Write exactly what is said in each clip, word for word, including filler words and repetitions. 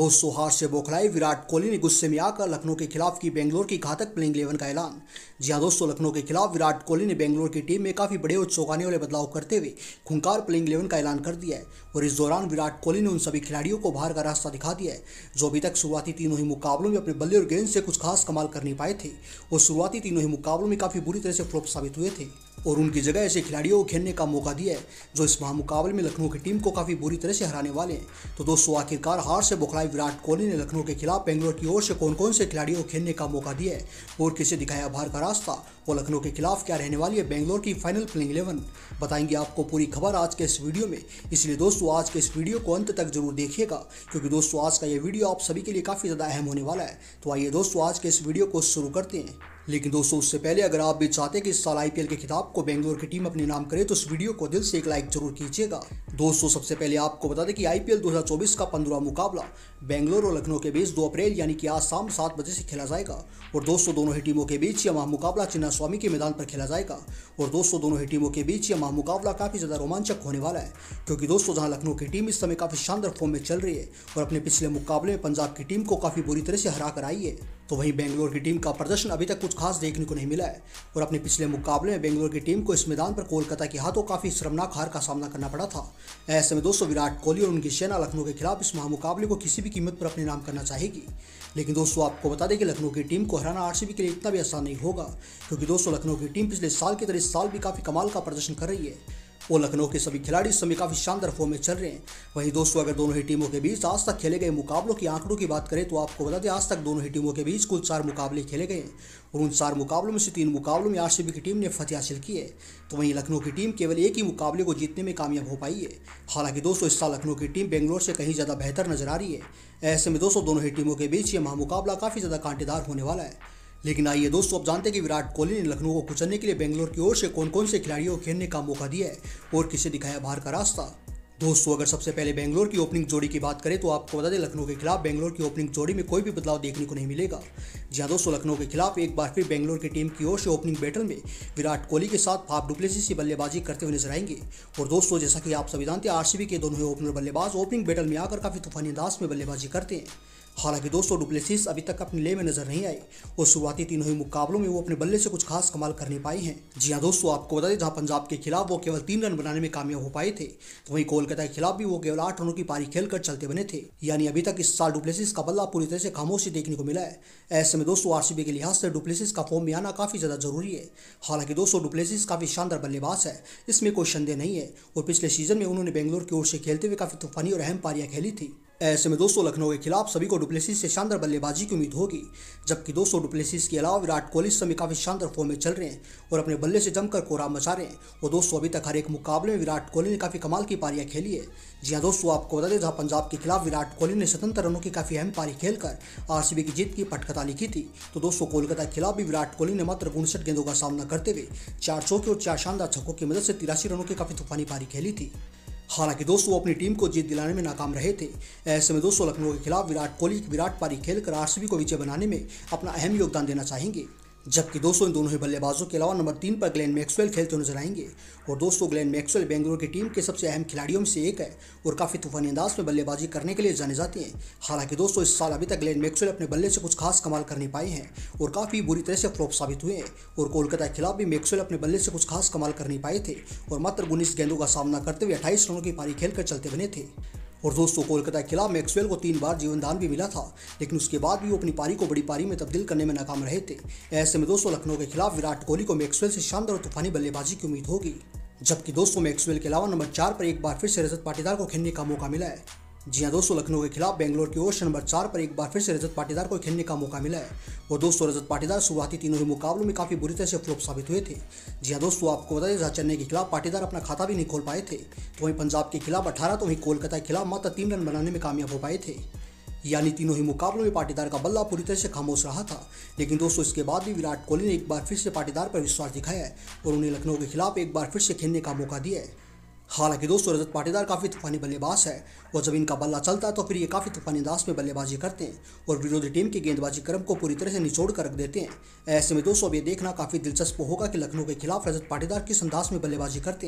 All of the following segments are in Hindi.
दोस्तों, हार से बौखलाए विराट कोहली ने गुस्से में आकर लखनऊ के खिलाफ की बेंगलोर की घातक प्लेइंग इलेवन का ऐलान। जी हां दोस्तों, लखनऊ के खिलाफ विराट कोहली ने बेंगलोर की टीम में काफी बड़े और चौंकाने वाले बदलाव करते हुए खूंखार प्लेइंग इलेवन का ऐलान कर दिया है। और इस दौरान विराट कोहली ने उन सभी खिलाड़ियों को बाहर का रास्ता दिखा दिया है जो अभी तक शुरुआती तीनों ही मुकाबलों में अपने बल्ले और गेंद से कुछ खास कमाल कर नहीं पाए थे और शुरुआती तीनों ही मुकाबलों में काफी बुरी तरह से फ्लॉप साबित हुए थे और उनकी जगह ऐसे खिलाड़ियों को खेलने का मौका दिया है जो इस महामुकाबले में लखनऊ की टीम को काफी बुरी तरह से हराने वाले हैं। तो दोस्तों, आखिरकार हार से बौखलाए विराट कोहली ने लखनऊ के खिलाफ बेंगलोर की ओर से कौन कौन से खिलाड़ियों को खेलने का मौका दिया है और किसे दिखाया बाहर का रास्ता और लखनऊ के खिलाफ क्या रहने वाली है बेंगलोर की फाइनल प्लेइंग इलेवन, बताएंगे आपको पूरी खबर आज के इस वीडियो में। इसलिए दोस्तों, आज के इस वीडियो को अंत तक जरूर देखिएगा क्योंकि दोस्तों आज का ये वीडियो आप सभी के लिए काफी ज्यादा अहम होने वाला है। तो आइए दोस्तों, आज के इस वीडियो को शुरू करते हैं। लेकिन दोस्तों, उससे पहले अगर आप भी चाहते हैं कि इस साल आईपीएल के खिताब को बेंगलोर की टीम अपने नाम करे तो इस वीडियो को दिल से एक लाइक जरूर कीजिएगा। दोस्तों, सबसे पहले आपको बता दें कि आईपीएल दो हज़ार चौबीस का पंद्रहवां मुकाबला बेंगलोर और लखनऊ के बीच दो अप्रैल यानी कि आज शाम सात बजे से खेला जाएगा और दोस्तों दोनों ही टीमों के बीच यह महामुकाबला चिन्नास्वामी के मैदान पर खेला जाएगा। और दोस्तों, दोनों ही टीमों के बीच यह महामुकाबला काफी ज्यादा रोमांचक होने वाला है क्योंकि दोस्तों जहां लखनऊ की टीम इस समय काफी शानदार फॉर्म में चल रही है और अपने पिछले मुकाबले में पंजाब की टीम को काफी बुरी तरह से हरा कर आई है, तो वहीं बेंगलोर की टीम का प्रदर्शन अभी तक कुछ खास देखने को नहीं मिला है और अपने पिछले मुकाबले में बेंगलोर की टीम को इस मैदान पर कोलकाता के हाथों काफी शर्मनाक हार का सामना करना पड़ा था। ऐसे में दोस्तों, विराट कोहली और उनकी सेना लखनऊ के खिलाफ इस महामुकाबले को किसी भी कीमत पर अपने नाम करना चाहेगी। लेकिन दोस्तों, आपको बता दें कि लखनऊ की टीम को हराना आरसीबी के लिए इतना भी आसान नहीं होगा क्योंकि दोस्तों लखनऊ की टीम पिछले साल की तरह इस साल भी काफी कमाल का प्रदर्शन कर रही है और लखनऊ के सभी खिलाड़ी इस समय काफी शानदार फॉर्म में चल रहे हैं। वहीं दोस्तों, अगर दोनों ही टीमों के बीच आज तक खेले गए मुकाबलों की आंकड़ों की बात करें तो आपको बता दें आज तक दोनों ही टीमों के बीच कुल चार मुकाबले खेले गए हैं और उन चार मुकाबलों में से तीन मुकाबलों में आरसीबी की टीम ने फतेह हासिल की है, तो वहीं लखनऊ की टीम केवल एक ही मुकाबले को जीतने में कामयाब हो पाई है। हालांकि दोस्तों, इस साल लखनऊ की टीम बेंगलोर से कहीं ज़्यादा बेहतर नजर आ रही है। ऐसे में दोस्तों, दोनों ही टीमों के बीच यह महामुकाबला काफ़ी ज़्यादा कांटेदार होने वाला है। लेकिन आइए दोस्तों, अब जानते हैं कि विराट कोहली ने लखनऊ को कुचलने के लिए बेंगलोर की ओर से कौन कौन से खिलाड़ियों को खेलने का मौका दिया है और किसे दिखाया बाहर का रास्ता। दोस्तों, अगर सबसे पहले बेंगलोर की ओपनिंग जोड़ी की बात करें तो आपको बता दें लखनऊ के खिलाफ बेंगलोर की ओपनिंग जोड़ी में कोई भी बदलाव देखने को नहीं मिलेगा। जी हां दोस्तों, लखनऊ के खिलाफ एक बार फिर बेंगलोर की टीम की ओर से ओपनिंग बैटल में विराट कोहली के साथ फाफ डुप्लेसिस की बल्लेबाजी करते हुए नजर आएंगे। और दोस्तों, जैसा कि आप सभी जानते हैं आरसीबी के दोनों ही ओपनर बल्लेबाज ओपनिंग बैटल में आकर काफी तूफानी अंदाज में बल्लेबाजी करते हैं। हालांकि दोस्तों, डुप्लेसिस अभी तक अपने ले में नजर नहीं आई और शुरुआती तीनों ही मुकाबलों में वो अपने बल्ले से कुछ खास कमाल कर नहीं पाए हैं। जी हां दोस्तों, आपको बता दें जहां पंजाब के खिलाफ वो केवल तीन रन बनाने में कामयाब हो पाए थे तो वहीं कोलकाता के खिलाफ भी वो केवल आठ रनों की पारी खेलकर चलते बने थे। यानी अभी तक इस साल डुप्लेसिस का बल्ला पूरी तरह से खामोशी देखने को मिला है। ऐसे में दोस्तों, आरसीबी के लिहाज से डुप्लेसिस का फॉर्म में आना काफी ज्यादा जरूरी है। हालांकि दोस्तों, डुप्लेसिस काफी शानदार बल्लेबाज है, इसमें कोई संदेह नहीं है और पिछले सीजन में उन्होंने बेंगलोर की ओर से खेलते हुए काफी तूफानी और अहम पारियां खेली थी। ऐसे में दोस्तों, लखनऊ के खिलाफ सभी को डुप्लेसिस से शानदार बल्लेबाजी की उम्मीद होगी, जबकि दोस्तों डुप्लेसिस के अलावा विराट कोहली इस समय काफी शानदार फॉर्म में चल रहे हैं और अपने बल्ले से जमकर कोहराम मचा रहे हैं। और दोस्तों, अभी तक हर एक मुकाबले में विराट कोहली ने काफी कमाल की पारियां खेली है। जी हां दोस्तों, आपको बता दें जहां पंजाब के खिलाफ विराट कोहली ने सतहत्तर रनों की काफी अहम पारी खेलकर आरसीबी की जीत की पटकथा लिखी थी, तो दोस्तों कोलकाता के खिलाफ भी विराट कोहली ने मात्र उनसठ गेंदों का सामना करते हुए चार चौके और चार शानदार छक्कों की मदद से तिरासी रनों की काफी तूफानी पारी खेली थी। हालांकि दोस्तों, वो अपनी टीम को जीत दिलाने में नाकाम रहे थे। ऐसे में दोस्तों, लखनऊ के खिलाफ विराट कोहली एक विराट पारी खेलकर आरसीबी को विजय बनाने में अपना अहम योगदान देना चाहेंगे, जबकि दोस्तों इन दोनों ही बल्लेबाजों के अलावा नंबर तीन पर ग्लेन मैक्सवेल खेलते नजर आएंगे। और दोस्तों, ग्लेन मैक्सवेल बेंगलोर की टीम के सबसे अहम खिलाड़ियों में से एक है और काफी तूफानी अंदाज में बल्लेबाजी करने के लिए जाने जाते हैं। हालांकि दोस्तों, इस साल अभी तक ग्लेन मैक्सवेल अपने बल्ले से कुछ खास कमाल कर नहीं पाए हैं और काफी बुरी तरह से फ्लॉप साबित हुए हैं। और कोलकाता के खिलाफ भी मैक्सवेल अपने बल्ले से कुछ खास कमाल कर नहीं पाए थे और मात्र उन्नीस गेंदों का सामना करते हुए अट्ठाईस रनों की पारी खेलकर चलते बने थे। और दोस्तों, कोलकाता के खिलाफ मैक्सवेल को तीन बार जीवनदान भी मिला था, लेकिन उसके बाद भी वो अपनी पारी को बड़ी पारी में तब्दील करने में नाकाम रहे थे। ऐसे में दोस्तों, लखनऊ के खिलाफ विराट कोहली को मैक्सवेल से शानदार और तूफानी बल्लेबाजी की उम्मीद होगी, जबकि दोस्तों मैक्सवेल के अलावा नंबर चार पर एक बार फिर से रजत पाटीदार को खेलने का मौका मिला है। जी हां दोस्तों, लखनऊ के खिलाफ बेंगलोर की ओर से नंबर चार पर एक बार फिर से रजत पाटीदार को खेलने का मौका मिला है और दोस्तों रजत पाटीदार शुरुआती तीनों ही मुकाबलों में काफी बुरी तरह से फ्लॉप साबित हुए थे। जी हां दोस्तों, आपको बता दें जहां चेन्नई के खिलाफ पाटीदार अपना खाता भी नहीं खोल पाए थे तो वहीं पंजाब के खिलाफ अठारह तो वहीं कोलकाता के खिलाफ मात्र तीन रन बनाने में कामयाब हो पाए थे। यानी तीनों ही मुकाबलों में पाटीदार का बल्ला पूरी तरह से खामोश रहा था। लेकिन दोस्तों, इसके बाद भी विराट कोहली ने एक बार फिर से पाटीदार पर विश्वास दिखाया है और उन्हें लखनऊ के खिलाफ एक बार फिर से खेलने का मौका दिया है। हालांकि दोस्तों, रजत पाटीदार काफी तूफानी बल्लेबाज है और जब इनका बल्ला चलता है तो फिर ये काफी तूफानी अंदाज में बल्लेबाजी करते हैं और विरोधी टीम की गेंदबाजी क्रम को पूरी तरह से निचोड़ कर रख देते हैं। ऐसे में दोस्तों, अब ये देखना काफी दिलचस्प होगा कि लखनऊ के खिलाफ रजत पाटीदार किस अंदाज में बल्लेबाजी करते हैं।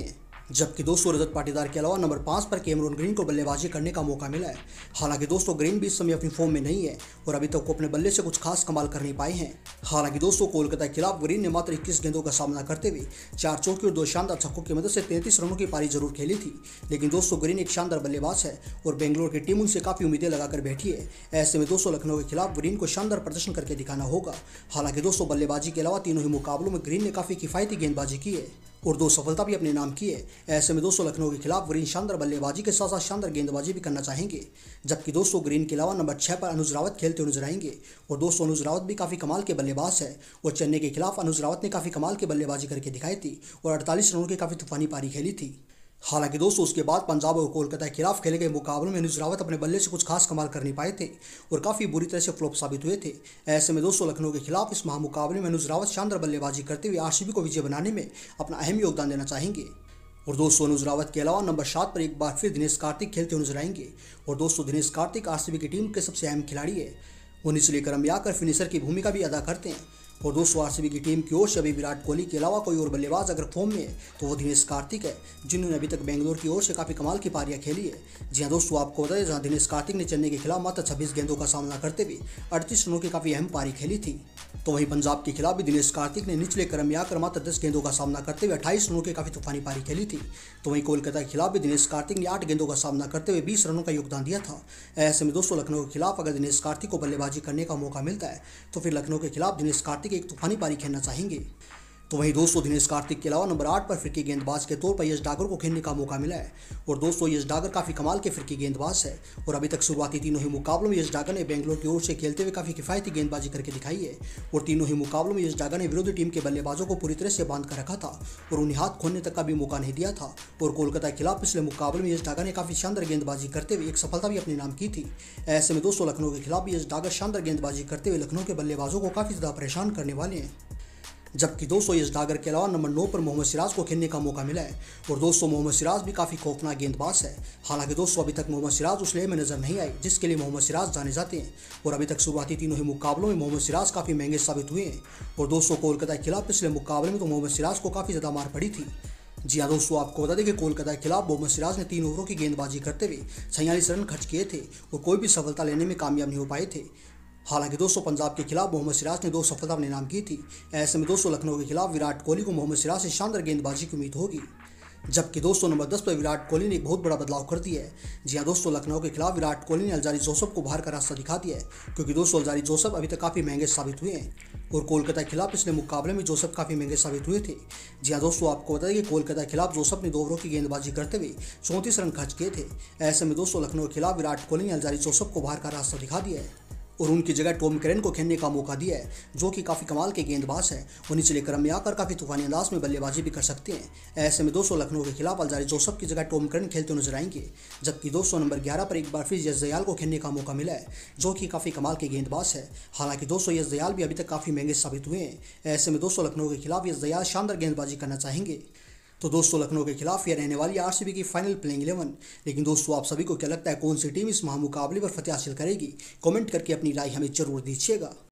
जबकि दोस्तों रजत पाटीदार के अलावा नंबर पाँच पर कैमरून ग्रीन को बल्लेबाजी करने का मौका मिला है। हालांकि दोस्तों ग्रीन भी इस समय अपनी फॉर्म में नहीं है और अभी तक वो अपने बल्ले से कुछ खास कमाल कर नहीं पाए हैं। हालांकि दोस्तों कोलकाता के खिलाफ ग्रीन ने मात्र इक्कीस गेंदों का सामना करते हुए चार चौके और दो शानदार छक्कों की मदद से तैंतीस रनों की पारी जरूर खेली थी। लेकिन दोस्तों ग्रीन एक शानदार बल्लेबाज है और बेंगलोर की टीम उनसे काफी उम्मीदें लगाकर बैठी है। ऐसे में दोस्तों लखनऊ के खिलाफ ग्रीन को शानदार प्रदर्शन करके दिखाना होगा। हालांकि दोस्तों बल्लेबाजी के अलावा तीनों ही मुकाबलों में ग्रीन ने काफी किफायती गेंदबाजी की है और दो सफलता भी अपने नाम की है। ऐसे में दोस्तों लखनऊ के खिलाफ ग्रीन शानदार बल्लेबाजी के साथ साथ शानदार गेंदबाजी भी करना चाहेंगे। जबकि दोस्तों ग्रीन के अलावा नंबर छह पर अनुज रावत खेलते हुए नजर आएंगे और दोस्तों अनुज रावत भी काफी कमाल के बल्लेबाज है और चेन्नई के खिलाफ अनुज रावत ने काफी कमाल के बल्लेबाजी करके दिखाई थी और अड़तालीस रनों की काफी तूफानी पारी खेली थी। हालांकि दोस्तों उसके बाद पंजाब और कोलकाता के खिलाफ खेले गए मुकाबलों में अनुज रावत अपने बल्ले से कुछ खास कमाल कर नहीं पाए थे और काफ़ी बुरी तरह से फ्लॉप साबित हुए थे। ऐसे में दोस्तों लखनऊ के खिलाफ इस महामुकाबले में अनुज रावत शानदार बल्लेबाजी करते हुए आरसीबी को विजय बनाने में अपना अहम योगदान देना चाहेंगे। और दोस्तों अनुज रावत के अलावा नंबर सात पर एक बार फिर दिनेश कार्तिक खेलते हुए नजर आएंगे और दोस्तों दिनेश कार्तिक आरसीबी की टीम के सबसे अहम खिलाड़ी है। वो निचले क्रम में आकर फिनिशर की भूमिका भी अदा करते हैं और दोस्तों आरसीबी की टीम की ओर से अभी विराट कोहली के अलावा कोई और बल्लेबाज अगर फॉर्म में है तो वो दिनेश कार्तिक है, जिन्होंने अभी तक बेंगलोर की ओर से काफ़ी कमाल की पारियां खेली है। जी हाँ दोस्तों, आपको बताया जहां दिनेश कार्तिक ने चेन्नई के खिलाफ मात्र छब्बीस गेंदों का सामना करते हुए अड़तीस रनों की काफ़ी अहम पारी खेली थी, तो वहीं पंजाब के खिलाफ भी दिनेश कार्तिक ने निचले क्रम में आकर मात्र दस गेंदों का सामना करते हुए अट्ठाईस रनों की काफ़ी तूफानी पारी खेली थी। तो वहीं कोलकाता के खिलाफ भी दिनेश कार्तिक ने आठ गेंदों का सामना करते हुए बीस रनों का योगदान दिया था। ऐसे में दोस्तों लखनऊ के खिलाफ अगर दिनेश कार्तिक को बल्लेबाजी करने का मौका मिलता है तो फिर लखनऊ के खिलाफ दिनेश कार्तिक एक तूफानी पारी खेलना चाहेंगे। तो वहीं दोस्तों दिनेश कार्तिक के अलावा नंबर आठ पर फिरकी गेंदबाज के तौर पर यश डागर को खेलने का मौका मिला है और दोस्तों यश डागर काफ़ी कमाल के फिरकी गेंदबाज है और अभी तक शुरुआती तीनों ही मुकाबलों में यश डागर ने बेंगलोर की ओर से खेलते हुए काफ़ी किफायती गेंदबाजी करके दिखाई है और तीनों ही मुकाबलों में यश डागर ने विरोधी टीम के बल्लेबाजों को पूरी तरह से बांध कर रखा था और उन्हें हाथ खोलने तक का भी मौका नहीं दिया था। और कोलकाता के खिलाफ पिछले मुकाबले में यश डागर ने काफ़ी शानदार गेंदबाजी करते हुए एक सफलता भी अपने नाम की थी। ऐसे में दोस्तों लखनऊ के खिलाफ भी यश डागर शानदार गेंदबाजी करते हुए लखनऊ के बल्लेबाजों को काफ़ी ज़्यादा परेशान करने वाले हैं। जबकि दोस्तों यश डागर के अलावा नंबर नौ पर मोहम्मद सिराज को खेलने का मौका मिला है और दोस्तों मोहम्मद सिराज भी काफ़ी खौफनाक गेंदबाज है। हालांकि दोस्तों अभी तक मोहम्मद सिराज उस लेह में नजर नहीं आई जिसके लिए मोहम्मद सिराज जाने जाते हैं और अभी तक शुरुआती तीनों ही मुकाबलों में मोहम्मद सिराज काफ़ी महंगे साबित हुए हैं और दोस्तों कोलकाता के खिलाफ पिछले मुकाबले में तो मोहम्मद सिराज को काफ़ी ज़्यादा मार पड़ी थी। जी हाँ दोस्तों, आपको बता दें कि कोलकाता के खिलाफ मोहम्मद सिराज ने तीन ओवरों की गेंदबाजी करते हुए छियालीस रन खर्च किए थे और कोई भी सफलता लेने में कामयाब नहीं हो पाए थे। हालांकि दोस्तों पंजाब के खिलाफ मोहम्मद सिराज ने दो सफलता अपने नाम की थी। ऐसे में दोस्तों लखनऊ के खिलाफ विराट कोहली को मोहम्मद सिराज से शानदार गेंदबाजी की उम्मीद होगी। जबकि दोस्तों नंबर दस पर विराट कोहली ने एक बहुत बड़ा बदलाव कर दिया है। जी हाँ दोस्तों, लखनऊ के खिलाफ विराट कोहली ने अल्जारी जोसेफ को बाहर का रास्ता दिखा दिया है क्योंकि दोस्तों अल्जारी जोसेफ अभी तक काफ़ी महंगे साबित हुए हैं और कोलकाता के खिलाफ पिछले मुकाबले में जोसेफ काफ़ी महंगे साबित हुए थे। जी हाँ दोस्तों, आपको बताइए कि कोलकाता के खिलाफ जोसेफ ने दो ओवरों की गेंदबाजी करते हुए चौंतीस रन खर्च किए थे। ऐसे में दोस्तों लखनऊ के खिलाफ विराट कोहली ने अल्जारी जोसेफ को बाहर का रास्ता दिखा दिया है और उनकी जगह टॉम करेन को खेलने का मौका दिया है जो कि काफ़ी कमाल के गेंदबाज है और निचले क्रम में आकर काफ़ी तूफानी अंदाज में बल्लेबाजी भी कर सकते हैं। ऐसे में दोस्तों लखनऊ के खिलाफ अल्जारी जोसेफ की जगह टॉम करेन खेलते नजर आएंगे। जबकि दोस्तों नंबर ग्यारह पर एक बार फिर यश दयाल को खेलने का मौका मिला है जो कि काफ़ी कमाल के गेंदबाज है। हालांकि दोस्तों यश दयाल भी अभी तक काफ़ी महंगे साबित हुए हैं। ऐसे में दोस्तों लखनऊ के खिलाफ यश दयाल शानदार गेंदबाजी करना चाहेंगे। तो दोस्तों लखनऊ के खिलाफ यह रहने वाली आरसीबी की फाइनल प्लेइंग इलेवन। लेकिन दोस्तों आप सभी को क्या लगता है कौन सी टीम इस महामुकाबले पर फतेह हासिल करेगी? कमेंट करके अपनी राय हमें जरूर दीजिएगा।